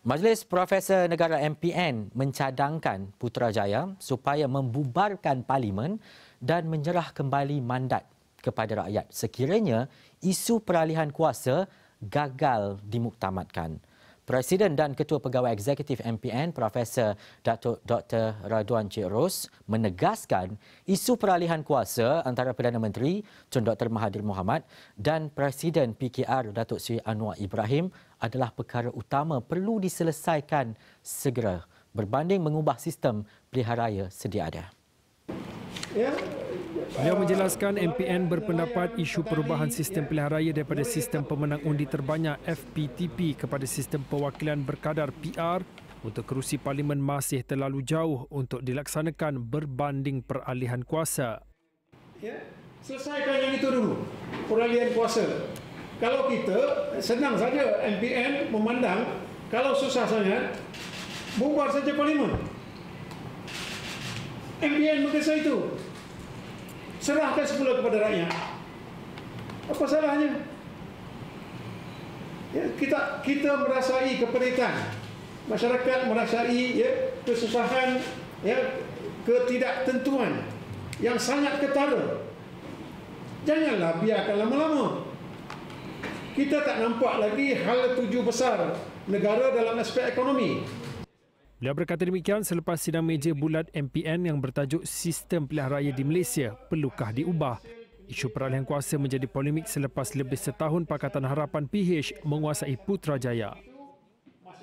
Majlis Profesor Negara MPN mencadangkan Putrajaya supaya membubarkan Parlimen dan menyerah kembali mandat kepada rakyat sekiranya isu peralihan kuasa gagal dimuktamadkan. Presiden dan Ketua Pegawai Eksekutif MPN Profesor Datuk Dr. Radwan Cik Ros menegaskan isu peralihan kuasa antara Perdana Menteri Tun Dr. Mahathir Mohamad dan Presiden PKR Datuk Seri Anwar Ibrahim adalah perkara utama perlu diselesaikan segera berbanding mengubah sistem pilihan sedia ada. Beliau menjelaskan MPN berpendapat isu perubahan sistem pilihan raya daripada sistem pemenang undi terbanyak FPTP kepada sistem perwakilan berkadar PR untuk kerusi Parlimen masih terlalu jauh untuk dilaksanakan berbanding peralihan kuasa. Selesaikan yang itu dulu, peralihan kuasa. Kalau kita, senang saja MPN memandang, kalau susah sangat, bubar saja Parlimen. MPN menggesa itu. Serahkan semula kepada rakyat. Apa salahnya? Kita merasai keperitan. Masyarakat merasai kesusahan, ketidaktentuan yang sangat ketara. Janganlah biarkan lama-lama. Kita tak nampak lagi hal tuju besar negara dalam aspek ekonomi. Beliau berkata demikian selepas sidang meja bulat MPN yang bertajuk Sistem Pilihan Raya di Malaysia Perlukah Diubah. Isu peralihan kuasa menjadi polemik selepas lebih setahun Pakatan Harapan PH menguasai Putrajaya.